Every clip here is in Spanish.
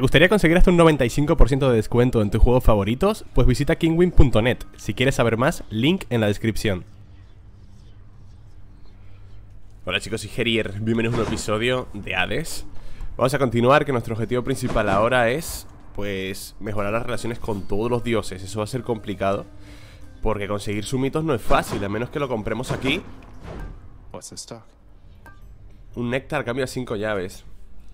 gustaría conseguir hasta un 95% de descuento en tus juegos favoritos? Pues visita kingwin.net. Si quieres saber más, link en la descripción. Hola chicos, soy Gerier, bienvenidos a un episodio de Hades. Vamos a continuar, que nuestro objetivo principal ahora es, pues, mejorar las relaciones con todos los dioses. Eso va a ser complicado, porque conseguir sumitos no es fácil, a menos que lo compremos aquí. Un néctar a cambio de 5 llaves.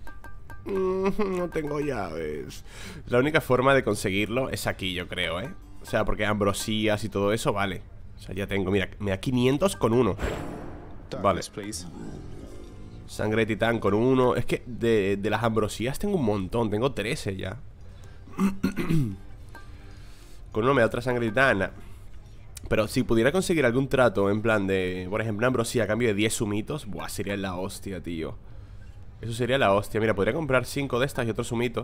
No tengo llaves. La única forma de conseguirlo es aquí, yo creo, ¿eh? O sea, porque ambrosías y todo eso, vale. O sea, ya tengo, mira, me da 500 con uno. Vale. Sangre de titán con uno. Es que de las ambrosías tengo un montón. Tengo 13 ya. Con uno me da otra sangre de titán. Pero si pudiera conseguir algún trato en plan de, por ejemplo, una ambrosía a cambio de 10 sumitos, buah, sería la hostia, tío. Eso sería la hostia. Mira, podría comprar 5 de estas y otro sumito.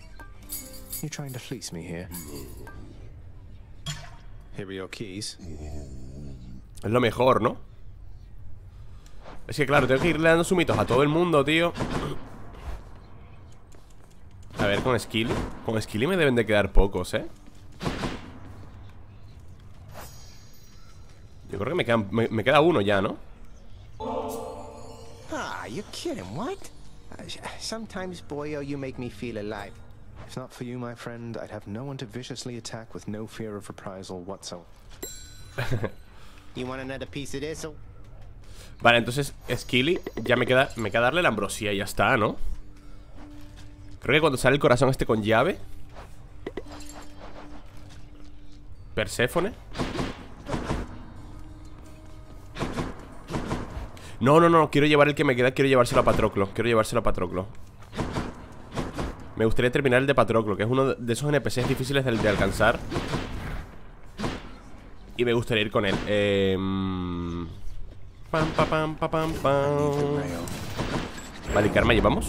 Es lo mejor, ¿no? Es que claro, tengo que irle dando sumitos a todo el mundo, tío. A ver, con Skilly. Con Skilly me deben de quedar pocos, ¿eh? Yo creo que me queda uno ya, ¿no? Ah, you're kidding, what? Sometimes, boyo, you make me feel alive. If not for you, my friend, I'd have no one to viciously attack with no fear of reprisal whatsoever. You want another piece of this? Vale, entonces Skilly ya me queda darle la ambrosía y ya está, ¿no? Creo que cuando sale el corazón este con llave. Perséfone. No, quiero llevar el que me queda. Quiero llevárselo a Patroclo. Me gustaría terminar el de Patroclo, que es uno de esos NPCs difíciles de alcanzar. Y me gustaría ir con él. Vale, Karma, llevamos.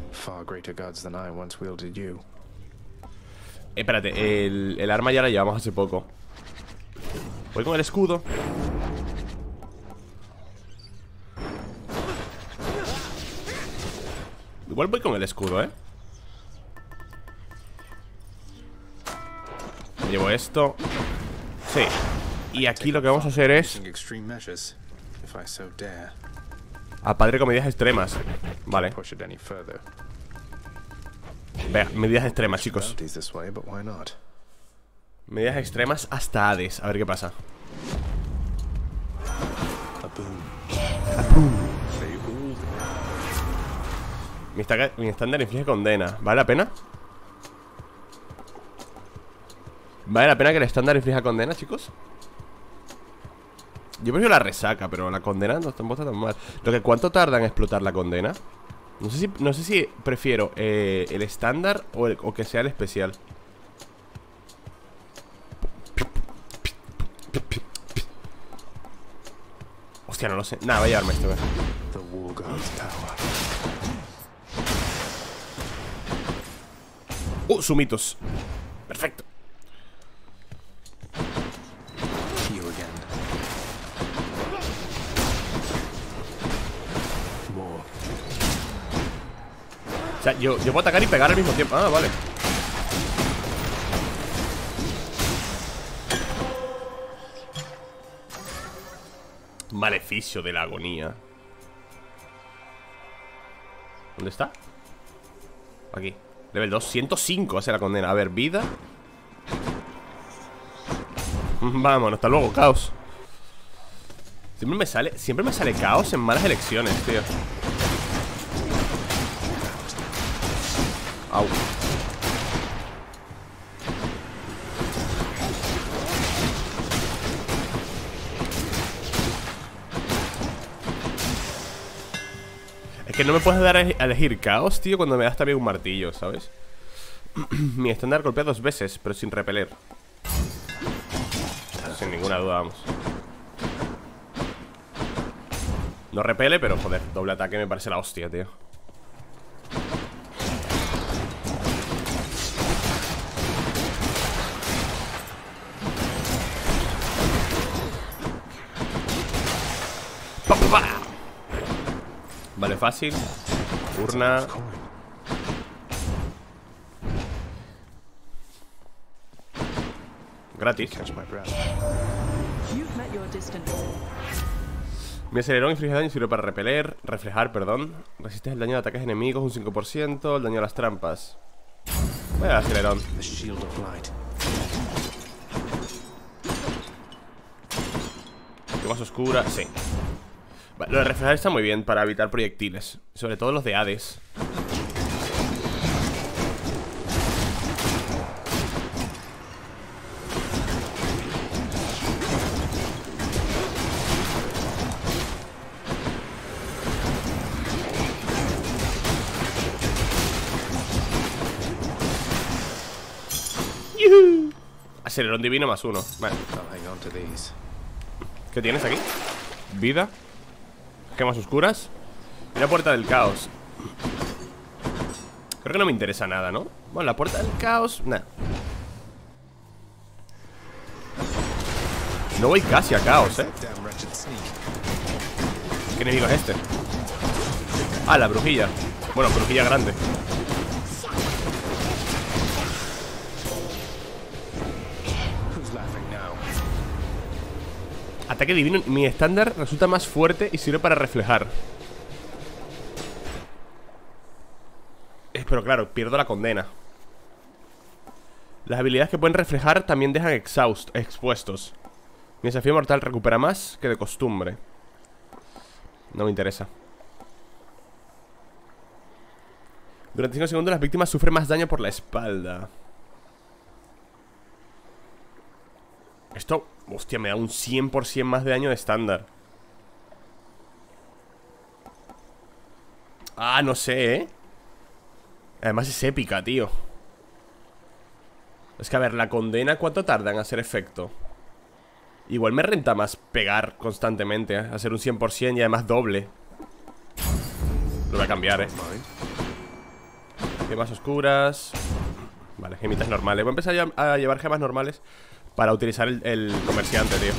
Espérate, el arma ya la llevamos hace poco. Voy con el escudo. Igual voy con el escudo, ¿eh? Me llevo esto. Sí. Y aquí lo que vamos a hacer es a padre con medidas extremas. Vale. Vea, medidas extremas, chicos. Medidas extremas hasta Hades. A ver qué pasa. Mi estándar inflige condena. ¿Vale la pena? ¿Vale la pena que el estándar inflija condena, chicos? Yo prefiero la resaca, pero la condena no está tan mal. ¿Cuánto tarda en explotar la condena? No sé si prefiero el estándar o que sea el especial. Hostia, no lo sé. Nada, voy a llevarme esto, sumitos. Perfecto. O sea, yo puedo atacar y pegar al mismo tiempo. Ah, vale. Maleficio de la agonía. ¿Dónde está? Aquí. Level 2, 105 hace la condena. A ver, vida. Vámonos, hasta luego, caos. Siempre me sale caos en malas elecciones, tío. Au. Es que no me puedes dar a elegir caos, tío, cuando me das también un martillo, ¿sabes? Mi estándar golpea 2 veces, pero sin repeler. Sin ninguna duda, vamos. No repele, pero joder, doble ataque me parece la hostia, tío. Vale, fácil. Urna. gratis. Catch my breath. You've met your distance. Mi acelerón inflige daño y sirve para reflejar, perdón. Resistes el daño de ataques enemigos un 5%, el daño de las trampas. Voy al acelerón. The shield of light. Más oscura, sí. Vale, lo de reflejar está muy bien para evitar proyectiles. Sobre todo los de Hades. ¡Yuhu! Acelerón divino más 1. Vale. I'll hang on to these. ¿Qué tienes aquí? Vida. Gemas oscuras. Y la puerta del caos. Creo que no me interesa nada, ¿no? Bueno, la puerta del caos, nada. No voy casi a caos, ¿eh? Damn wretched sneak. ¿Qué enemigo es este? Ah, la brujilla. Bueno, brujilla grande. Who's laughing now? Ataque divino. Mi estándar resulta más fuerte y sirve para reflejar. Pero claro, pierdo la condena. Las habilidades que pueden reflejar también dejan expuestos. Mi desafío mortal recupera más que de costumbre. No me interesa. Durante 5 segundos las víctimas sufren más daño por la espalda. Esto, hostia, me da un 100% más de daño de estándar. Ah, no sé, ¿eh? Además es épica, tío. Es que a ver, la condena, ¿cuánto tarda en hacer efecto? Igual me renta más pegar constantemente, ¿eh? Hacer un 100% y además doble. Lo voy a cambiar, ¿eh? Gemas oscuras. Vale, gemitas normales. Voy a empezar a llevar gemas normales para utilizar el comerciante, tío.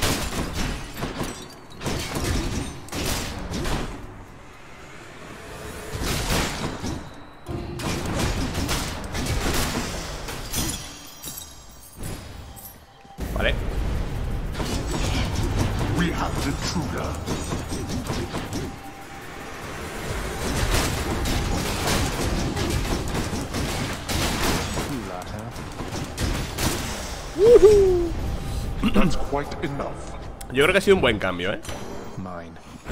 Vale. We have the intruder. You lot, huh? That's quite enough. Yo creo que ha sido un buen cambio, ¿eh? Mine.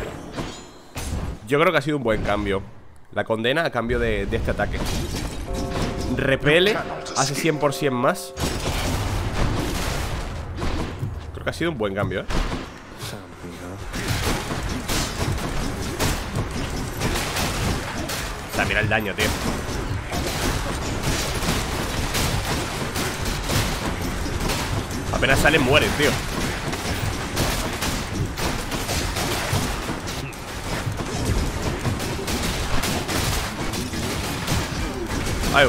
Yo creo que ha sido un buen cambio. La condena a cambio de este ataque. Repele, hace 100% más. Creo que ha sido un buen cambio, ¿eh? Found me, huh? O sea, mira el daño, tío. Apenas salen, mueren, tío. Ay,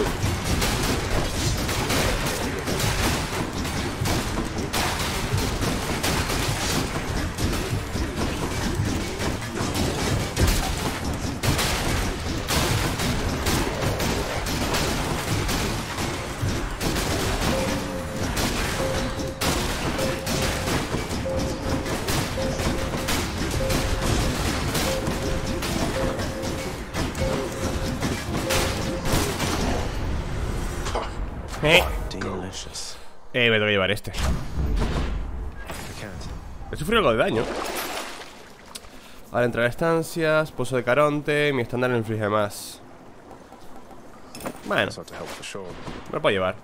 Delicious. me tengo que llevar este. I can't. He sufrido algo de daño. Al entrar a estancias, pozo de Caronte. Mi estándar no inflige más. Bueno, That's not to help for sure. me lo puedo llevar.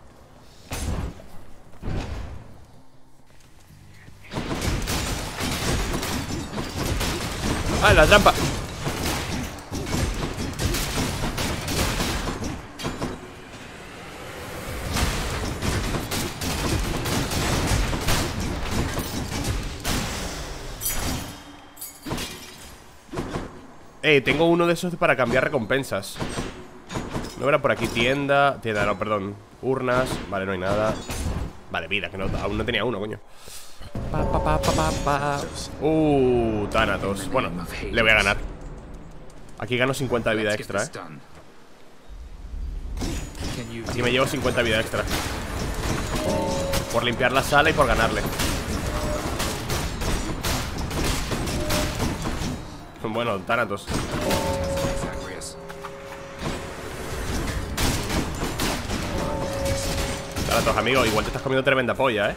¡Ah, la trampa! Tengo uno de esos para cambiar recompensas. No era por aquí tienda. Tienda, no, perdón. Urnas. Vale, no hay nada. Vale, vida, que no, aún no tenía uno, coño. Thanatos. Bueno, le voy a ganar. Aquí gano 50 de vida extra, Aquí me llevo 50 de vida extra. Por limpiar la sala y por ganarle. Bueno, Thanatos. Thanatos, amigo, igual te estás comiendo tremenda polla, ¿eh?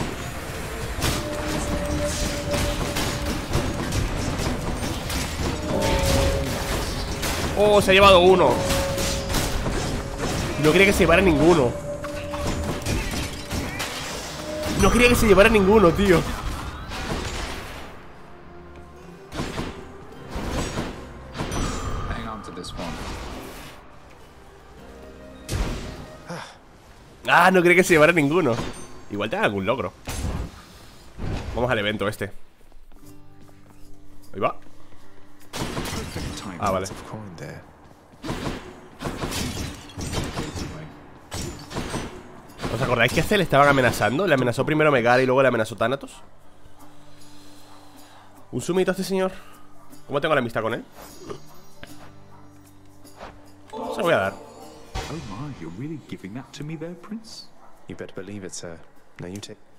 Oh, se ha llevado uno. No quería que se llevara ninguno. No quería que se llevara ninguno, tío. Ah, no quería que se llevara ninguno. Igual te dan algún logro. Vamos al evento este. Ahí va. Ah, vale. ¿Os acordáis que a este le estaban amenazando? Le amenazó primero Megara y luego le amenazó Thanatos. Un sumito a este señor. ¿Cómo tengo la amistad con él? Se lo voy a dar. Oh my, you're really giving that to me there, Prince? You better believe it, sir. Now you take.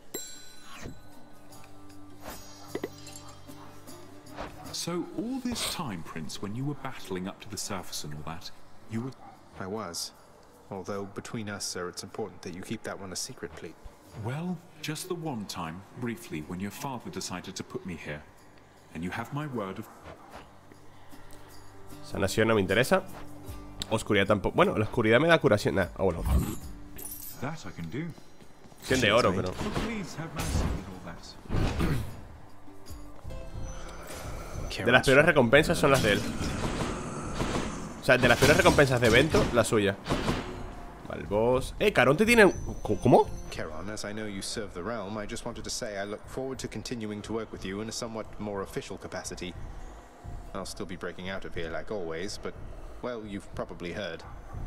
So all this time, Prince, when you were battling up to the surface and all that, you were... I was. Although, between us, sir, it's important that you keep that one a secret, please. Well, just the one time, briefly, when your father decided to put me here. And you have my word of... Sanación no me interesa. Oscuridad tampoco. Bueno, la oscuridad me da curación. Nah, bueno. That I can do. 100 de oro, pero... Oh, please, have mercy with all that. De las peores recompensas son las de él. O sea, de las peores recompensas de evento, la suya. Vale, boss. Caronte tiene... ¿Cómo? Charon, as I know you serve the realm, I just wanted to say I look forward to continuing to work with you in a somewhat more official capacity. I'll still be breaking out of here like always, but, well, you've probably heard.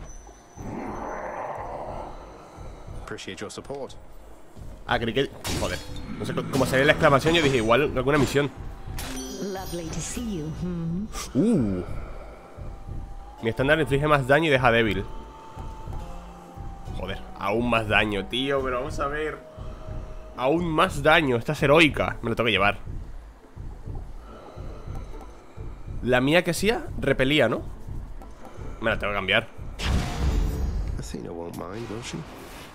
Appreciate your support. Ah, creí que... Joder. No sé cómo salía la exclamación, yo dije, igual alguna misión. Lovely to see you. Mi estándar inflige más daño y deja débil. Joder, aún más daño, tío. Pero vamos a ver. Aún más daño, esta es heroica. Me lo tengo que llevar. La mía que hacía, repelía, ¿no? Me la tengo que cambiar. Athena won't mind, will she?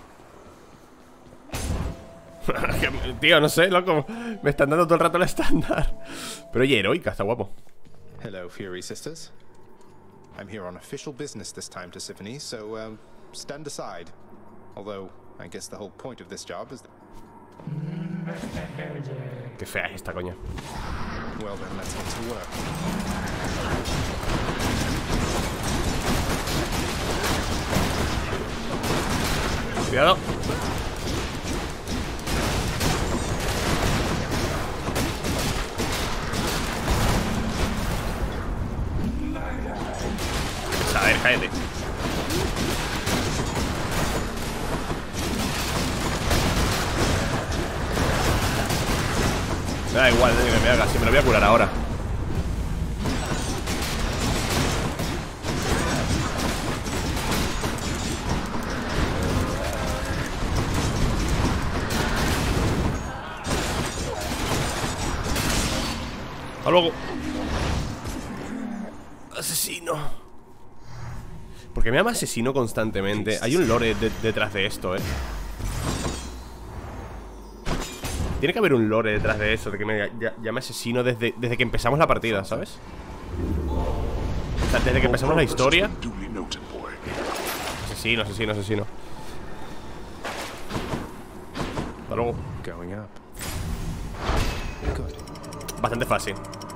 Tío, no sé, loco. Me están dando todo el rato el estándar. Pero oye, heroica, está guapo. Hello, Fury sisters. I'm here on official business this time, Tisiphone, so, stand aside. Although, I guess the whole point of this job is... Qué fea es esta, coño. Well then, let's get to work. Cuidado. A ver, cállate. Me da igual, que me haga, si me lo voy a curar ahora. Hasta luego. Asesino. Porque me llama asesino constantemente. Hay un lore detrás de esto, Tiene que haber un lore detrás de eso, de que me llame asesino desde que empezamos la partida, ¿sabes? O sea, desde que empezamos la historia. Asesino, asesino, asesino. Hasta luego. Bastante fácil.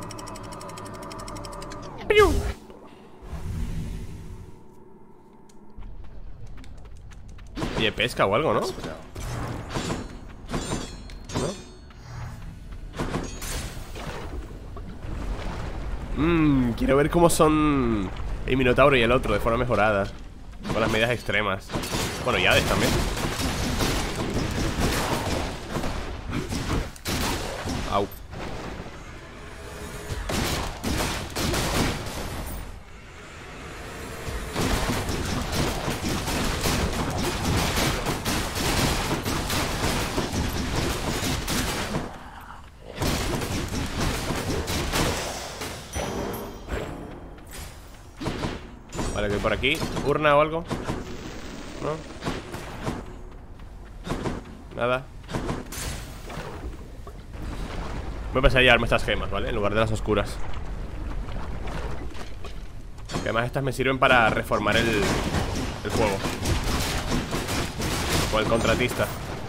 Oye, pesca o algo, ¿no? Quiero ver cómo son el Minotauro y el otro de forma mejorada, con las medidas extremas. Bueno, y Hades también. Au. Vale, que por aquí. ¿Urna o algo? ¿No? Nada. Voy a pasar a llevarme estas gemas, ¿vale? En lugar de las oscuras. Que además estas me sirven para reformar el juego. O el contratista.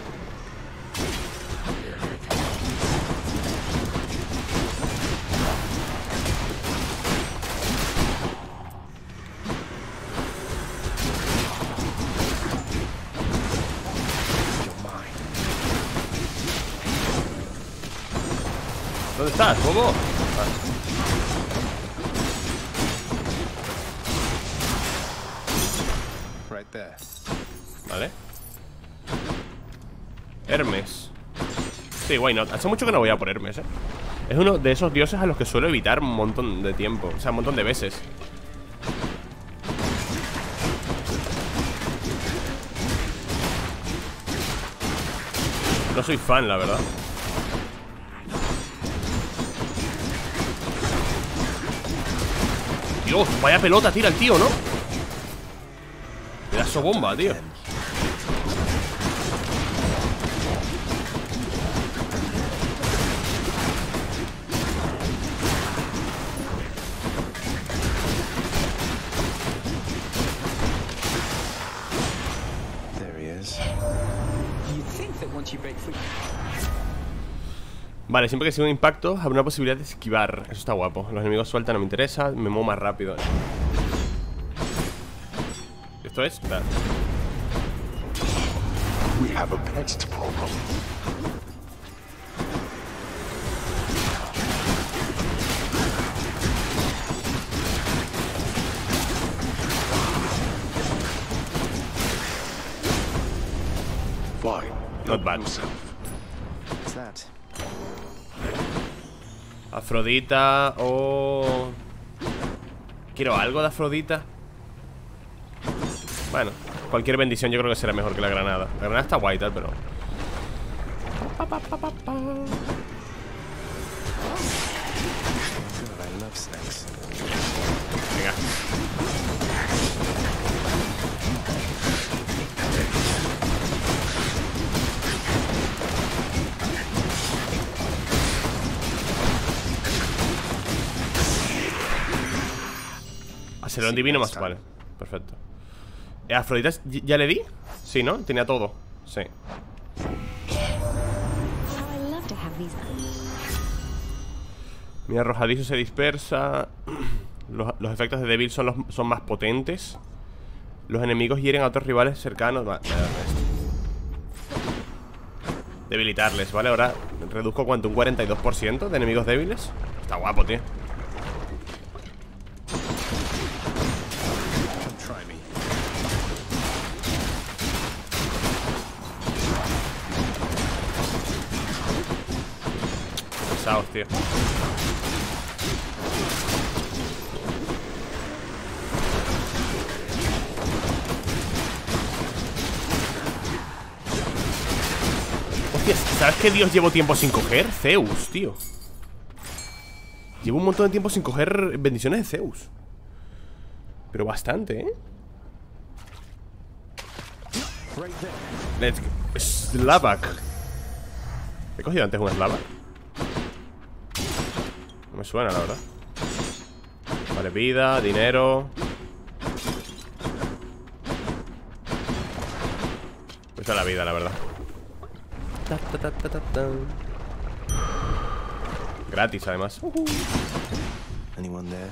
¿Dónde estás, bobo? Right there. Vale. Hermes. Sí, why not. Hace mucho que no voy a por Hermes, ¿eh? Es uno de esos dioses a los que suelo evitar un montón de tiempo. O sea, un montón de veces. No soy fan, la verdad. Dios, vaya pelota tira el tío, ¿no? Pedazo bomba, tío. There he is. Vale, siempre que siga un impacto habrá una posibilidad de esquivar. Eso está guapo. Los enemigos sueltan, no me interesa. Me muevo más rápido. Esto es... Claro. We have a pest problem. Fine. Not bad. What's that? Afrodita o... Quiero algo de Afrodita. Bueno, cualquier bendición yo creo que será mejor que la granada. La granada está guay tal, pero... Good, I love snakes. Venga. Acelerón divino más... Vale, perfecto. ¿Afrodita ya le di? Sí, ¿no? Tenía todo. Sí. Mira, arrojadizo se dispersa. Los efectos de débil son más potentes. Los enemigos hieren a otros rivales cercanos. Vale, debilitarles, ¿vale? Ahora reduzco ¿cuánto? Un 42% de enemigos débiles. Está guapo, tío. Try me. Pesados, tío. Hostia, ¿sabes qué dios llevo tiempo sin coger? Zeus, tío. Llevo un montón de tiempo sin coger bendiciones de Zeus. Pero bastante, ¿eh? Let's go. Slavak. ¿He cogido antes un Slavak? No me suena, la verdad. Vale, vida, dinero. Esta es la vida, la verdad. Gratis, además. Anyone there?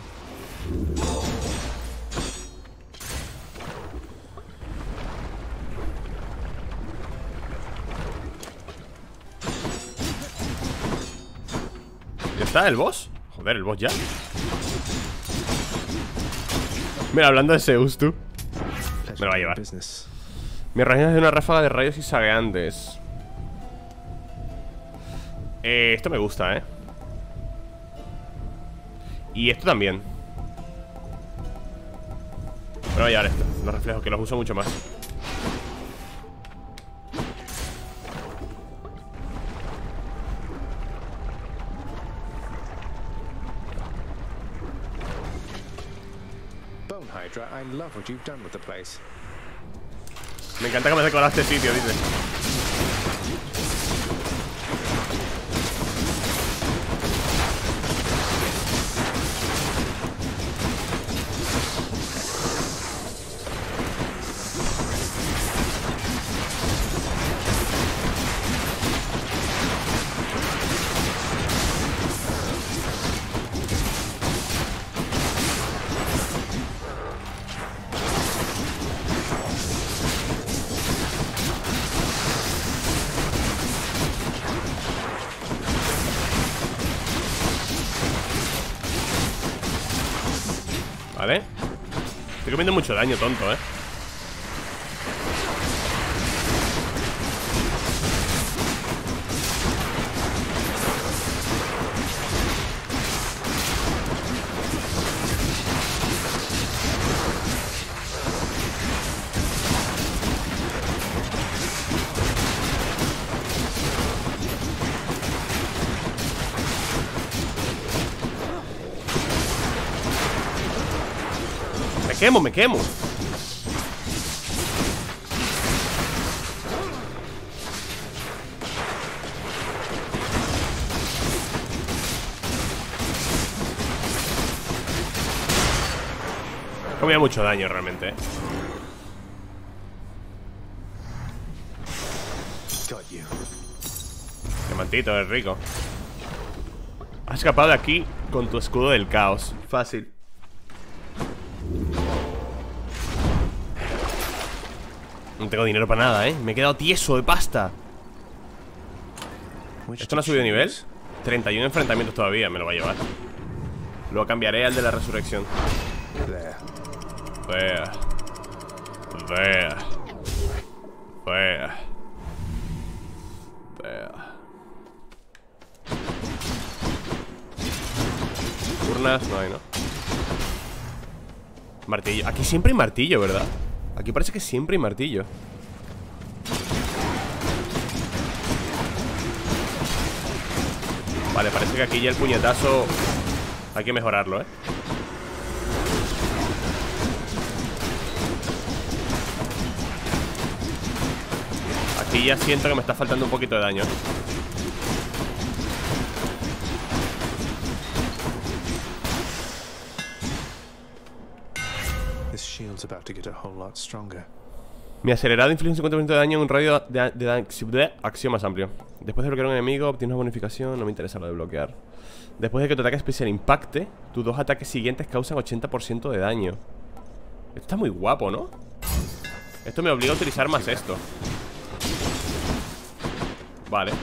¿Ya está el boss? Joder, el boss ya. Mira, hablando de Zeus, tú. Me lo va a llevar. Business. Mi reina es de una ráfaga de rayos y sagueantes. Esto me gusta, ¿eh? Y esto también. Pero voy a llevar esto. Los reflejos, que los uso mucho más. alone, Hydra. I love what you've done with the place. Me encanta que me decorado este sitio, dice. Vale. Estoy comiendo mucho daño, tonto, ¿eh? Me quemo. Comía mucho daño realmente, ¿eh? Qué mantito, es rico. Has escapado de aquí con tu escudo del caos. Fácil. No tengo dinero para nada, ¿eh? Me he quedado tieso de pasta. ¿Esto no ha subido de nivel? 31 enfrentamientos todavía, me lo va a llevar. Luego cambiaré al de la resurrección. There. Urnas, no hay, ¿no? Martillo. Aquí siempre hay martillo, ¿verdad? Aquí parece que siempre hay martillo. Vale, parece que aquí ya el puñetazo hay que mejorarlo, ¿eh? Aquí ya siento que me está faltando un poquito de daño. Mi acelerado inflige un 50% de daño en un radio de acción más amplio. Después de bloquear a un enemigo, obtienes una bonificación. No me interesa lo de bloquear. Después de que tu ataque especial impacte, tus dos ataques siguientes causan 80% de daño. Esto está muy guapo, ¿no? Esto me obliga a utilizar más esto. Vale.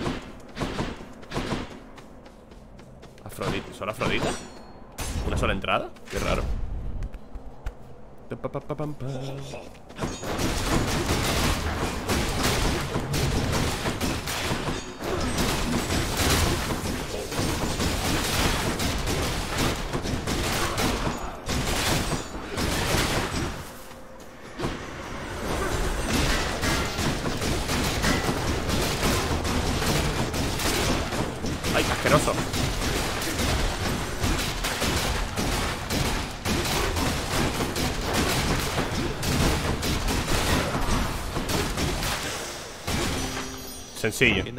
Afrodita. ¿Solo Afrodita? ¿Una sola entrada? Qué raro. ¡Ay, asqueroso! Sencillo.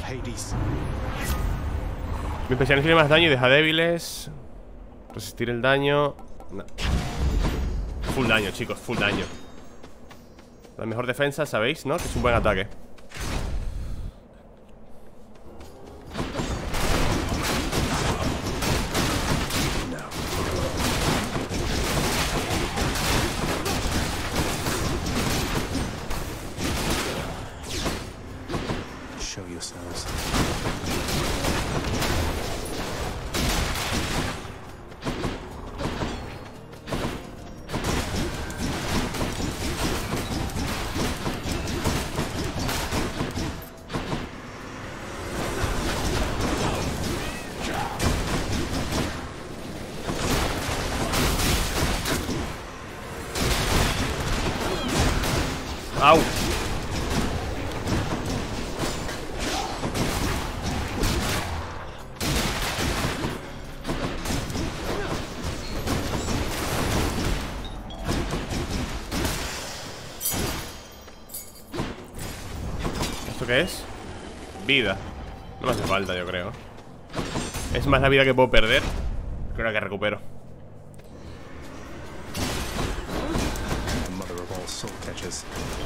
Mi especial inflige más daño y deja débiles. Resistir el daño. No. Full daño, chicos, full daño. La mejor defensa, sabéis, ¿no? Que es un buen ataque. Au. qué es? Vida. No me hace falta, yo creo. Es más la vida que puedo perder que la que recupero. The mother of all soul catchers.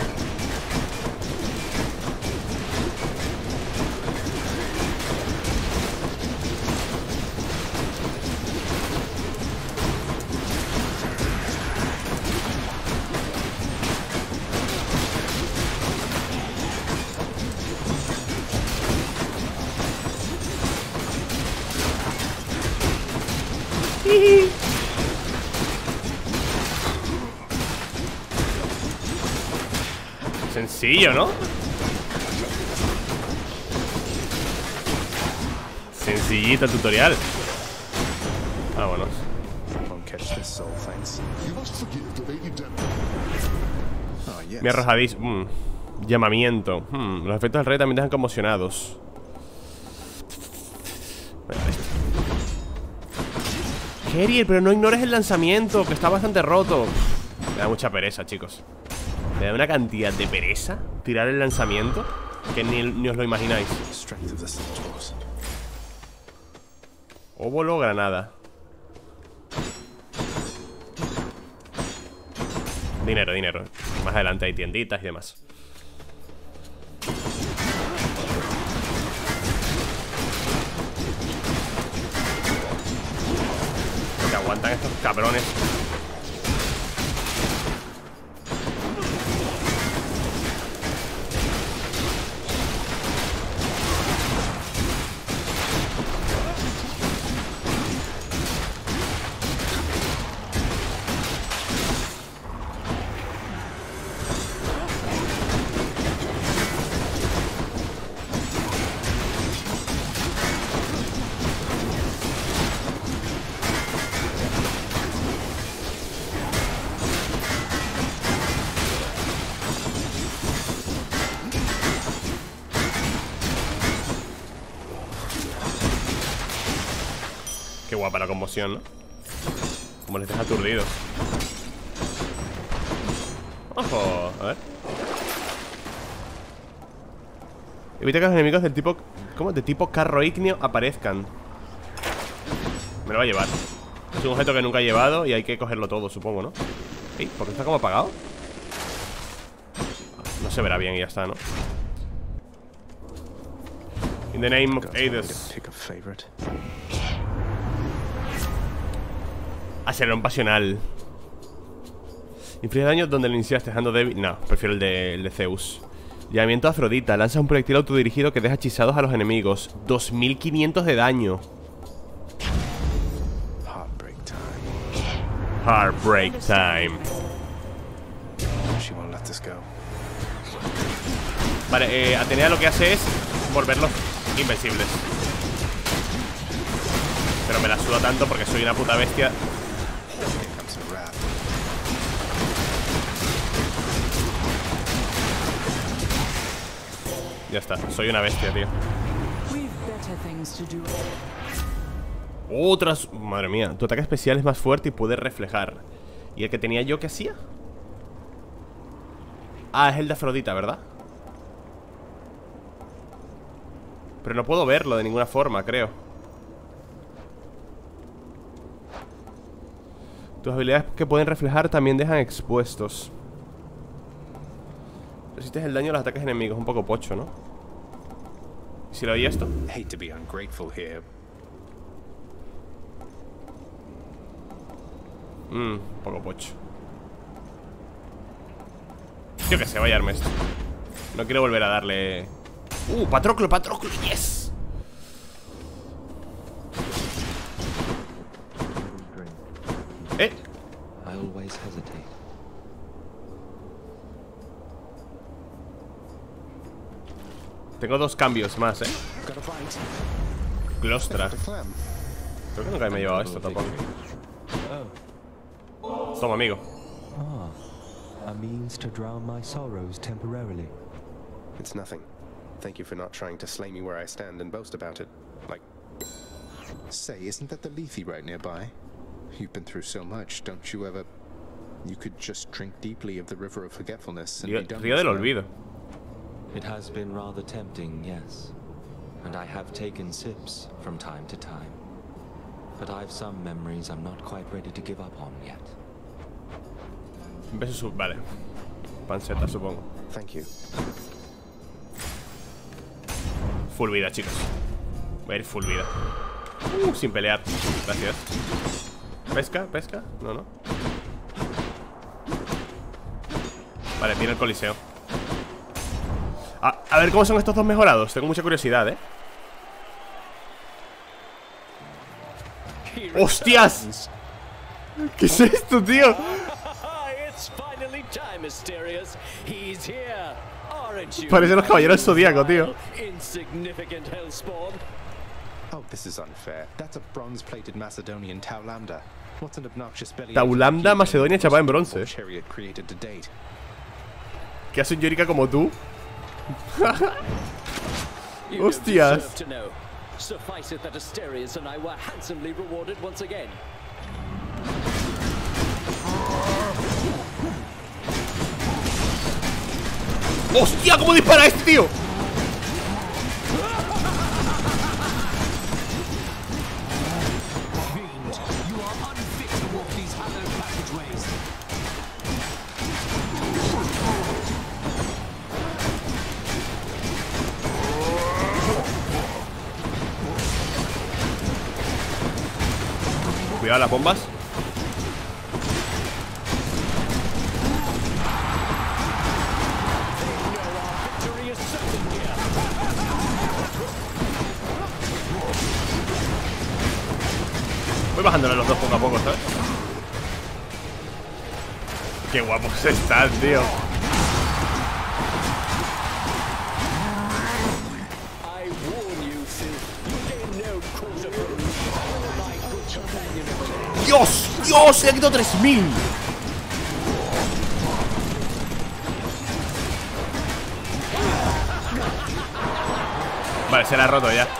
Sencillo, ¿no? Sencillito el tutorial. Vámonos. Won't catch this soul, thanks. You must forgive the Lady Dem. Oh, yes. Me arrojadís. Llamamiento. Los efectos del rey también dejan conmocionados. Keriel, pero no ignores el lanzamiento, que está bastante roto. Me da mucha pereza, chicos. Me da una cantidad de pereza tirar el lanzamiento que ni os lo imagináis. Strength of the centaurs. Óvulo, granada. Dinero, dinero. Más adelante hay tienditas y demás. Lo que aguantan estos cabrones. Qué guapa la conmoción, ¿no? Como les deja aturdidos. ¡Ojo! A ver. Evita que los enemigos del tipo... ¿Cómo? De tipo carro ígneo aparezcan. Me lo va a llevar. Es un objeto que nunca he llevado y hay que cogerlo todo, supongo, ¿no? ¿Ey? ¿Por qué está como apagado? No se verá bien y ya está, ¿no? In the name of Hades. Pick a favorite. Acelerón pasional. Inflige daño donde lo iniciaste, dejando débil. No, prefiero el de Zeus. Llamamiento de Afrodita. Lanza un proyectil autodirigido que deja hechizados a los enemigos. 2500 de daño. Heartbreak time. Heartbreak time. She won't let this go. Vale, Atenea lo que hace es volverlos invencibles. Pero me la suda tanto porque soy una puta bestia. Here comes the wrath. Ya está, soy una bestia, tío. We've better things to do. Otras... Madre mía, tu ataque especial es más fuerte y puede reflejar. ¿Y el que tenía yo qué hacía? Ah, es el de Afrodita, ¿verdad? Pero no puedo verlo de ninguna forma, creo. Tus habilidades que pueden reflejar también dejan expuestos. Resistes el daño a los ataques enemigos. Un poco pocho, ¿no? ¿Y si le doy esto? Hate to be ungrateful here. Un poco pocho. Yo que sé, voy a darme esto. No quiero volver a darle... Patroclo, Patroclo, yes. I always hesitate. Tengo dos cambios más, Got a bite. Glostra. The clam. Creo que nunca me he llevado esto tampoco. Toma, amigo. A means to drown my sorrows temporarily. It's nothing. Thank you for not trying to slay me where I stand and boast about it. Like, say, isn't that the Lethe right nearby? You've been through so much, don't you ever... You could just drink deeply of the river of forgetfulness and be done Río with del it. olvido. It has been rather tempting, yes. And I have taken sips from time to time. But I've some memories I'm not quite ready to give up on yet. Beso sub, vale. Panceta, supongo. Thank you. Full vida, chicos. Voy a ir full vida. Sin pelear. Gracias. ¿Pesca? ¿Pesca? No, no. Vale, viene el coliseo. A ver cómo son estos dos mejorados. Tengo mucha curiosidad, ¿eh? ¡Hostias! ¿Qué es esto, tío? Parecen los caballeros del Zodíaco, tío. Oh, this is unfair. That's a bronze-plated Macedonian Taulamda. What's an obnoxious belly? Taulamda Macedonia chapada en bronce. Chariot created to date. ¿Qué hace un Yorika como tú? Hostias. Suffice it that Asterius and I were handsomely rewarded once again. ¡Hostia! ¿Cómo dispara este tío? Cuidado las bombas. Voy bajándole los dos poco a poco, ¿sabes? Qué guapos están, tío. ¡Dios! ¡Dios! Le ha quitado 3000. Vale, se la ha roto ya.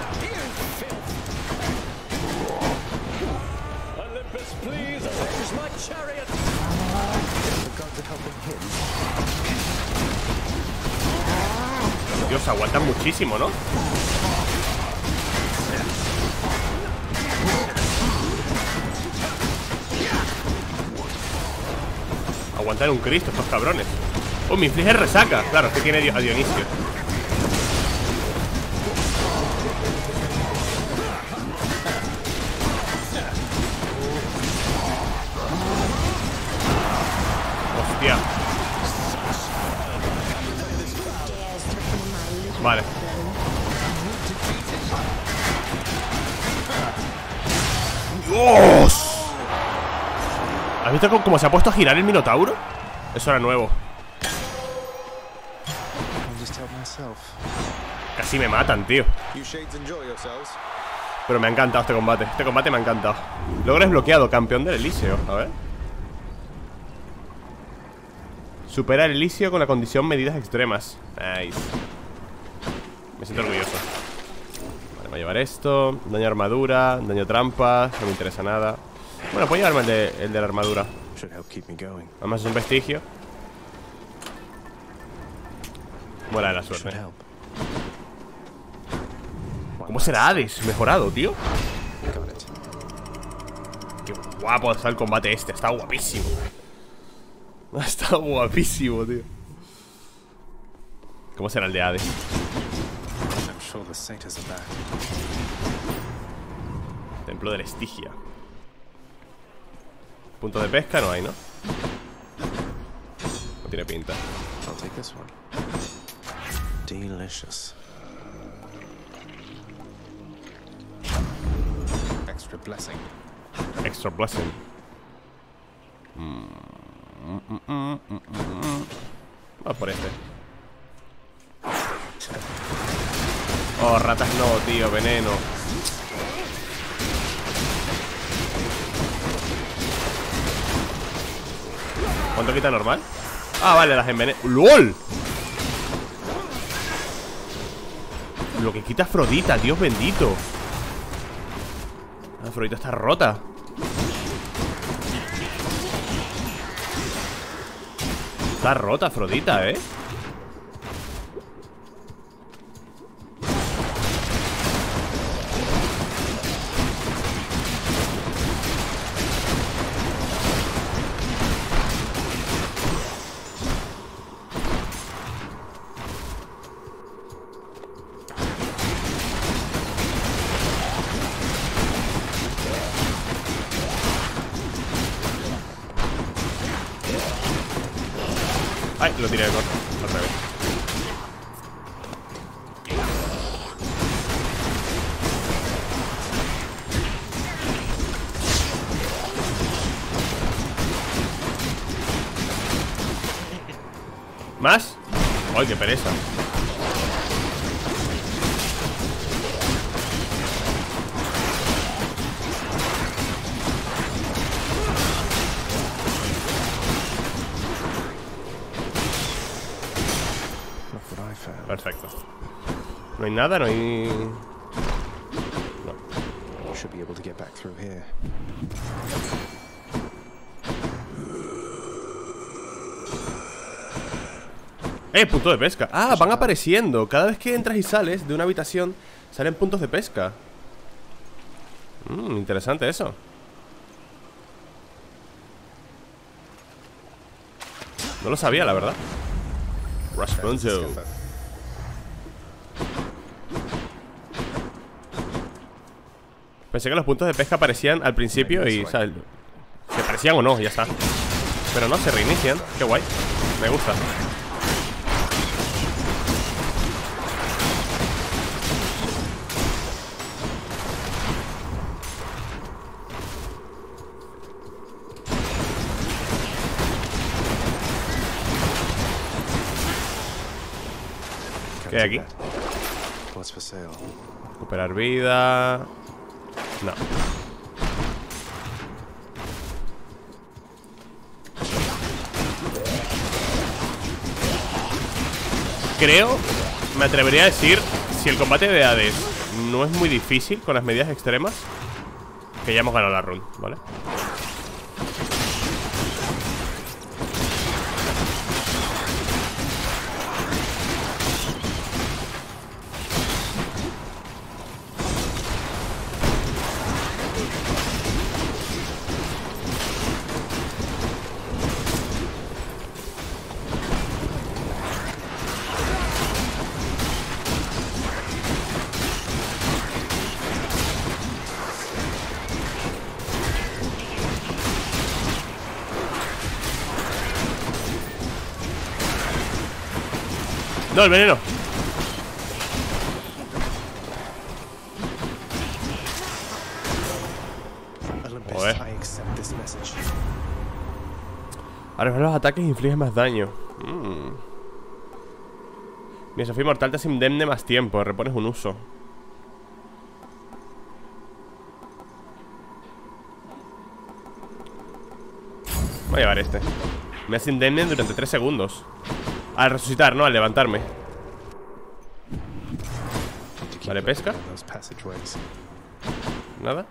Dios, aguantan muchísimo, ¿no? Aguantar un Cristo estos cabrones. Oh, me inflige resaca. Claro, es que tiene a Dionisio. Hostia. Vale. ¡Dios! ¿Has visto cómo se ha puesto a girar el Minotauro? Eso era nuevo. Casi me matan, tío. Pero me ha encantado este combate. Este combate me ha encantado. Logro desbloqueado, campeón del Elíseo. A ver. Supera el Elíseo con la condición medidas extremas. Nice. Me siento orgulloso. Vale, voy a llevar esto. Daño armadura, daño trampas. No me interesa nada. Bueno, puedo llevarme el de la armadura. Además es un vestigio. Buena de la suerte. ¿Cómo será Hades? Mejorado, tío. Qué guapo está el combate este. Está guapísimo. Está guapísimo, tío. ¿Cómo será el de Hades? Templo del Estigia. Punto de pesca no hay, ¿no? No tiene pinta. Delicious. Extra blessing. Extra blessing. Vamos por este. Oh, ratas no, tío, veneno. ¿Cuánto quita normal? Ah, vale, las enveneno. ¡Lol! Lo que quita Afrodita, Dios bendito. Afrodita está rota. Está rota Afrodita, ¿eh? Ay, lo tiré de corto. Al revés. ¿Más? ¡Ay, qué pereza! Perfecto. No hay nada, no hay... No. Should be able to get back through here. Punto de pesca. Ah, van apareciendo. Cada vez que entras y sales de una habitación, salen puntos de pesca. Interesante eso. No lo sabía, la verdad. Raspunzo. Pensé que los puntos de pesca aparecían al principio y, o sea, se aparecían o no, ya está. Pero no, se reinician. Qué guay. Me gusta. ¿Qué hay aquí? Recuperar vida. No. Creo, me atrevería a decir, si el combate de Hades no es muy difícil con las medidas extremas, que ya hemos ganado la run, ¿vale? No, el veneno. Joder. Ahora los ataques inflige más daño. Mi desafío mortal te hace indemne más tiempo. Repones un uso. Voy a llevar este. Me hace indemne durante 3 segundos. Al resucitar, ¿no? Al levantarme. Vale, pesca. Nada.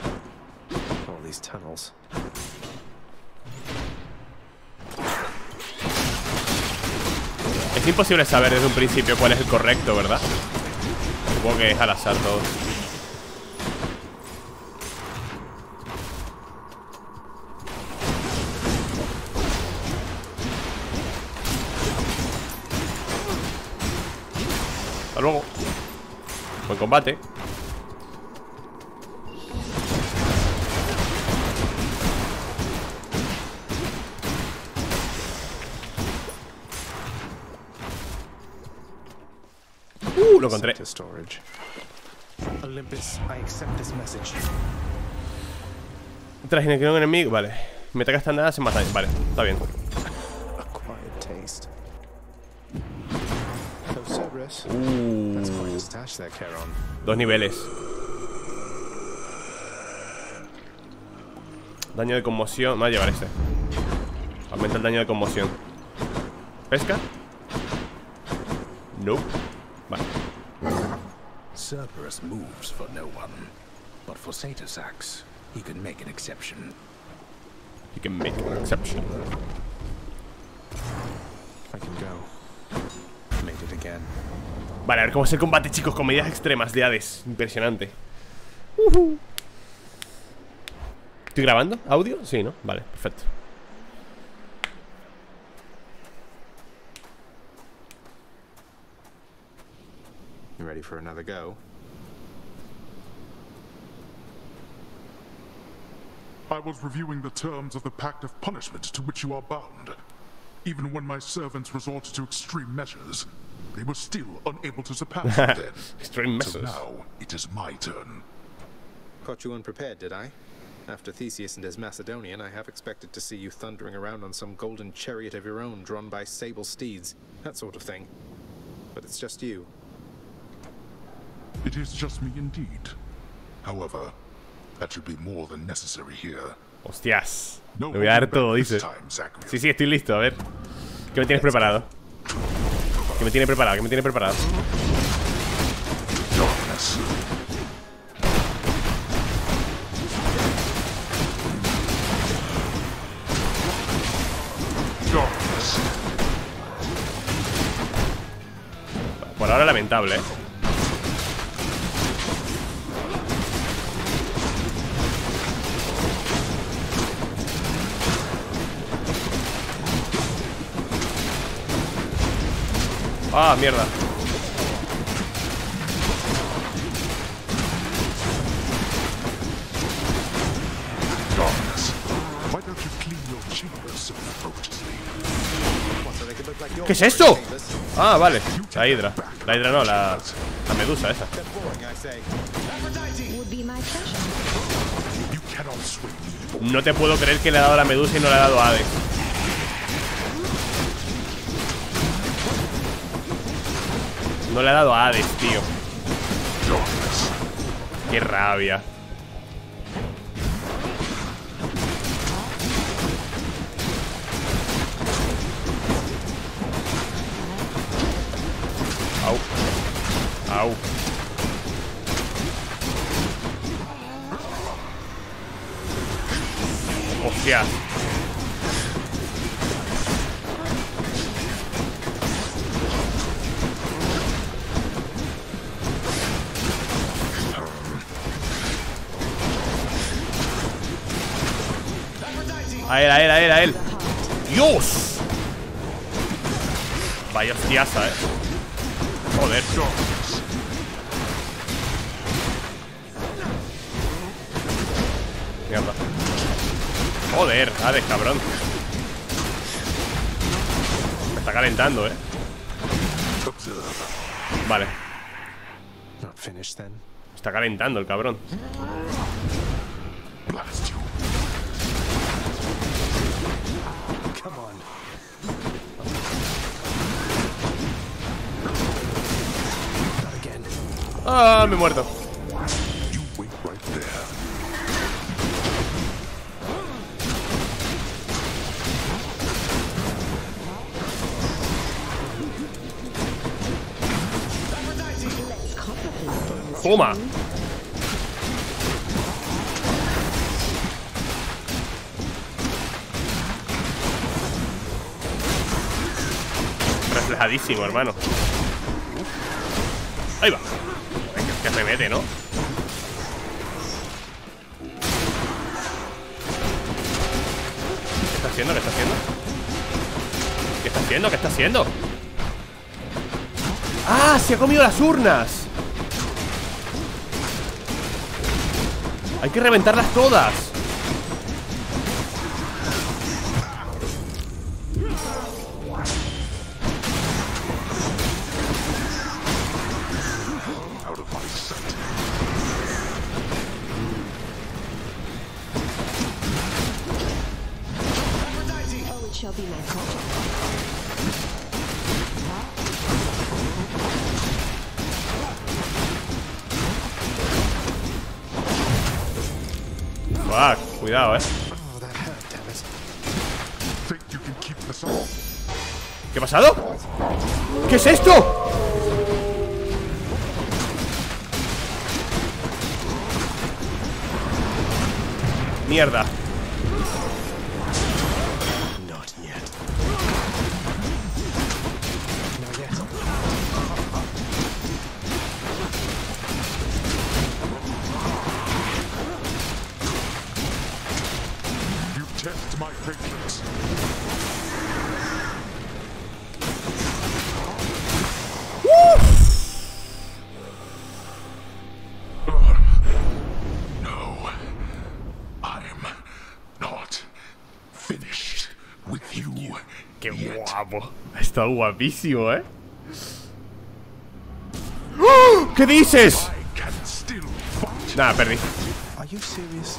Es imposible saber desde un principio cuál es el correcto, ¿verdad? Supongo que es al azar todo. Hasta luego. Buen combate. Lo encontré. Tras inequilibrio un enemigo. Vale. Me ataca esta nada, se mata. Vale, está bien. Dos niveles. Daño de conmoción. Me voy a llevar este. Aumenta el daño de conmoción. ¿Pesca? No. Vale. Cerberus moves for no one, but for Satasax, he can make an exception. He can make an exception. I can go. Made it again. Vale, a ver cómo es el combate, chicos, con medidas extremas de Hades. Impresionante. ¿Estoy grabando? ¿Audio? Sí, ¿no? Vale, perfecto. You ready for another go? I was reviewing the terms of the Pact of Punishment to which you are bound. Even when my servants resorted to extreme measures, they were still unable to surpass them then. Extreme So measures. now it is my turn. Caught you unprepared, did I? After Theseus and his Macedonian, I have expected to see you thundering around on some golden chariot of your own drawn by sable steeds, that sort of thing. But it's just you. It is just me indeed. However, that should be more than necessary here. Hostias. No Me voy a dar holding todo, back dice. this time, Zacharias. Sí, sí, estoy listo, a ver. ¿Qué me tienes preparado? ¿Qué me tiene preparado? ¿Qué me tiene preparado? Darkness. Darkness. Por ahora lamentable, ¿eh? Ah, mierda. Darkness. Why don't you clean your chambers so ferociously? So they could look like your ¿Qué es esto? chambers. Ah, vale. La hidra. La hidra no, la medusa esa. Get boring, I say. Would be my pleasure. You cannot sway me. No te puedo creer que le ha dado a la medusa y no le ha dado a Hades. No le ha dado a Hades, tío. Darkness. Qué rabia. Au. Au. Hostia. A él, a él, a él, a él. ¡Dios! Vaya hostiaza, Joder. Mierda. Joder, Hades, cabrón. Me está calentando, Vale. Not finished then. Me está calentando el cabrón. Blast you. Come on. Not again. Ah, me he muerto. You wait right there. Toma. Reflejadísimo, hermano. Ahí va. Que se mete, ¿no? ¿Qué está haciendo? ¿Qué está haciendo? ¿Qué está haciendo? ¿Qué está haciendo? ¡Ah! ¡Se ha comido las urnas! Hay que reventarlas todas. Out of my sight. Oh, it shall be my pleasure. Fuck, cuidado, Oh, that hurt, damn it. Think you can keep this off? ¿Qué ha pasado? ¿Qué es esto? Mierda. Not yet. Not yet. You test my patience. No. I'm not finished with you. Qué guapo. Está guapísimo, ¿eh? ¡Oh! ¿Qué dices? Nada, perdí. Are you serious?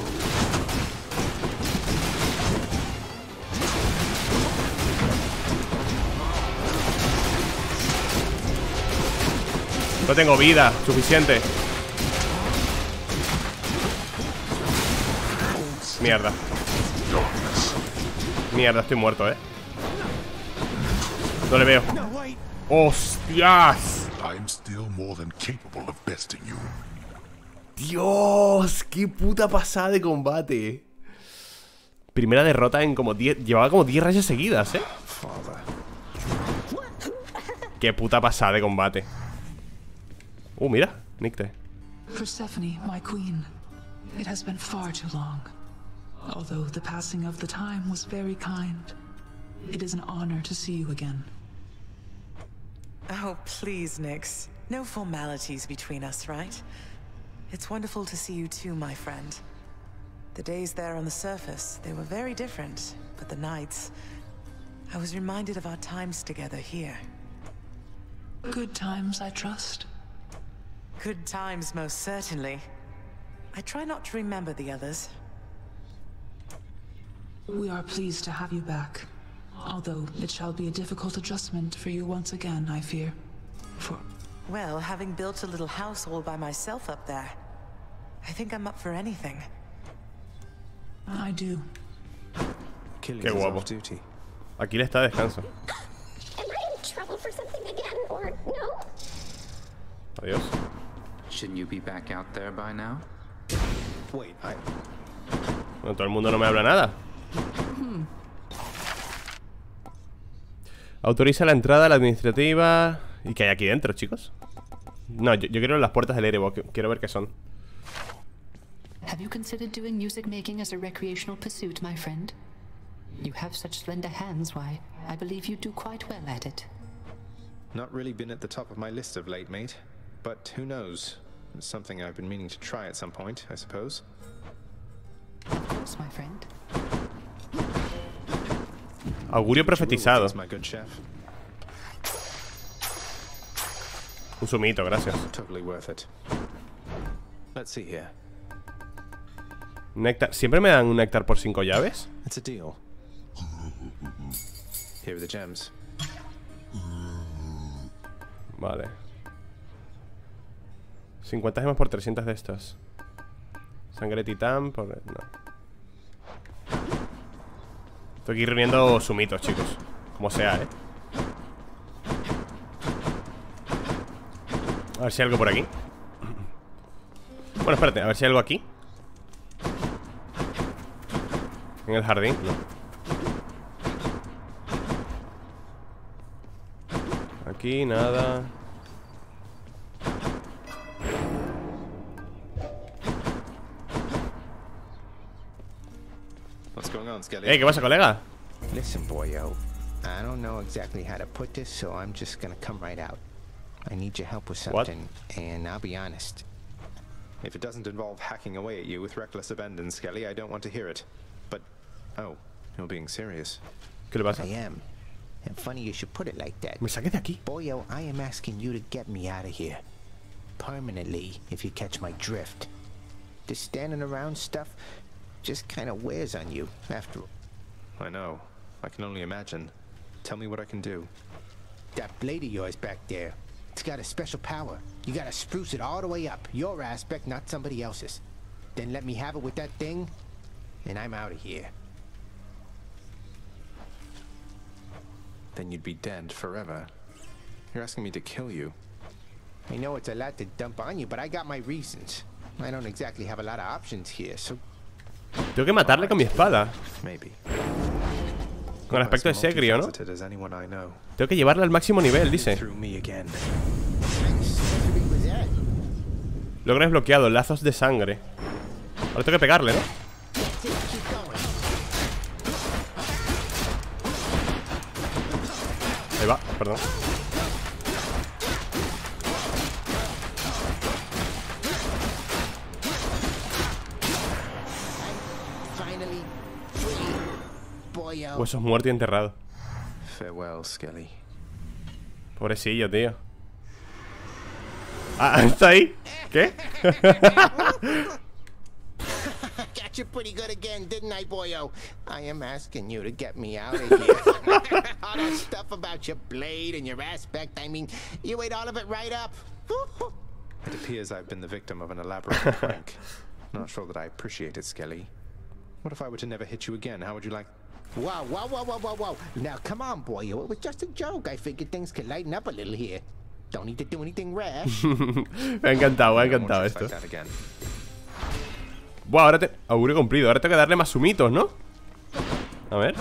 No tengo vida suficiente. Mierda. Mierda, estoy muerto, ¿eh? No le veo. ¡Hostias! I'm still more than capable of besting you. Dios, qué puta pasada de combate. Primera derrota en como 10. Llevaba como 10 rayas seguidas, ¿eh? Qué puta pasada de combate. Mira, Nicte. Persephone, my queen. It has been far too long. Although the passing of the time was very kind, it is an honor to see you again. Oh, please, Nyx. No formalities between us, right? It's wonderful to see you too, my friend. The days there on the surface, they were very different, but the nights... I was reminded of our times together here. Good times, I trust. Good times, most certainly. I try not to remember the others. We are pleased to have you back. Although it shall be a difficult adjustment for you once again, I fear. Well, having built a little house all by myself up there, I think I'm up for anything. I do. Qué guapo. Aquí le está de descanso. Am I in trouble for something again, or no? Adiós. Shouldn't you be back out there by now? Wait, Bueno, todo el mundo no me habla nada. Autoriza la entrada a la administrativa. ¿Y qué hay aquí dentro, chicos? No, yo quiero las puertas del Erebo. Quiero ver qué son. Have you considered doing music making as a recreational pursuit, my friend? You have such slender hands, why, I believe you do quite well at it. Not really been at the top of my list of late, mate. But who knows? It's something I've been meaning to try at some point, I suppose. Of course, my friend. Augurio profetizado. My good chef. Un sumito, gracias. Totally worth it. Let's see here. Néctar. ¿Siempre me dan un néctar por 5 llaves? It's a deal. Here are the gems. Vale. 50 gemas por 300 de estos. Sangre titán por... No. Estoy aquí reuniendo sumitos, chicos. Como sea, ¿eh? A ver si hay algo por aquí. Bueno, espérate, a ver si hay algo aquí. En el jardín, no. Aquí nada. What's going on, Skelly? ¿Qué pasa, colega? Listen, boyo. I don't know exactly how to put this, so I'm just gonna come right out. I need your help with something, and I'll be honest. If it doesn't involve hacking away at you with reckless abandon, Skelly, I don't want to hear it. But, oh, you're being serious. ¿Qué le pasa? I am. And funny you should put it like that. Me saqué de aquí. Boyo, I am asking you to get me out of here. Permanently, if you catch my drift. This standing around stuff just kind of wears on you after all. I know. I can only imagine. Tell me what I can do. That blade of yours back there, it's got a special power. You gotta spruce it all the way up. Your aspect, not somebody else's. Then let me have it with that thing, and I'm out of here. Then you'd be dead forever. You're asking me to kill you. I know it's a lot to dump on you, but I got my reasons. I don't exactly have a lot of options here, so... Tengo que matarle con mi espada. Maybe. Con el aspecto de Segrio, ¿no? As anyone I know. Tengo que llevarla al máximo nivel, dice. Logro desbloqueado, lazos de sangre. Ahora tengo que pegarle, ¿no? Ahí va, perdón. Huesos muerto y enterrado. Farewell, Skelly. Pobrecillo, tío. Ah, ¿está ahí? ¿Qué? Got you pretty good again, didn't I, boyo? I am asking you to get me out of here. All that stuff about your blade and your aspect, I mean, you ate all of it right up. It appears I've been the victim of an elaborate prank. Not sure that I appreciate it, Skelly. What if I were to never hit you again? How would you like... Whoa, whoa, whoa, whoa, whoa, whoa. Now, come on, boyo. It was just a joke. I figured things could lighten up a little here. Don't need to do anything rash. Me ha encantado esto. Buah, ahora te... Augurio cumplido. Ahora tengo que darle más sumitos, ¿no? A ver.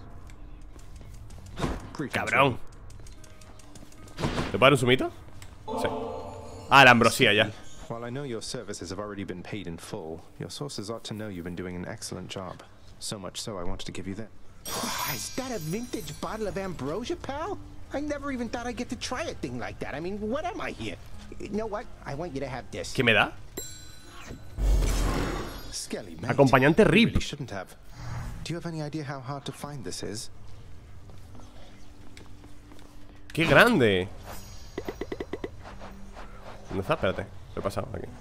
Cabrón. ¿Te puedo dar un sumito? Sí. Ah, la ambrosía ya. While I know your services have already been paid in full, your sources ought to know you've been doing an excellent job. So much so I wanted to give you that. Is that a vintage bottle of ambrosia, pal? I never even thought I'd get to try a thing like that. I mean, what am I here? You know what? I want you to have this. ¿Qué me da? Skelly, Acompañante RIP. Really shouldn't have. Do you have any idea how hard to find this is? ¡Qué grande! ¿Dónde está? Espérate. Lo he pasado aquí.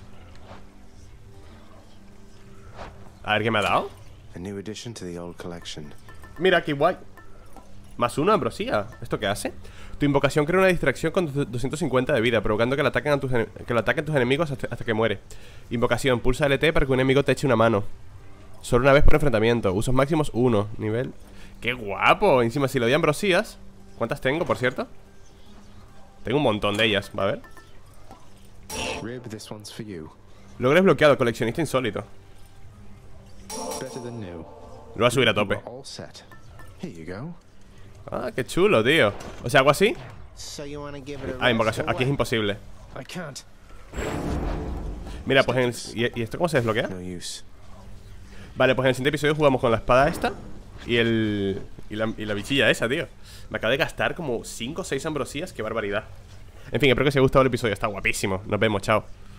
A ver qué me ha dado. A new addition to the old collection. Mira, qué guay. Más uno, ambrosía. ¿Esto qué hace? Tu invocación crea una distracción con 250 de vida, provocando que lo ataquen tus enemigos hasta que muere. Invocación, pulsa LT para que un enemigo te eche una mano. Solo una vez por enfrentamiento. Usos máximos 1. Nivel. ¡Qué guapo! Encima, si lo doy ambrosías. ¿Cuántas tengo, por cierto? Tengo un montón de ellas, va a ver. Rib, this one's for you. Logro desbloqueado, coleccionista insólito. Better than new. Lo voy a subir a tope. All set. Here you go. Ah, qué chulo, tío. O sea, algo así. Ah, invocación. Aquí es imposible. I can't. Mira, pues en el... ¿Y esto cómo se desbloquea? Vale, pues en el siguiente episodio jugamos con la espada esta y la bichilla esa, tío. Me acabo de gastar como 5 o 6 ambrosías. Qué barbaridad. En fin, espero que os haya gustado el episodio. Está guapísimo. Nos vemos, chao.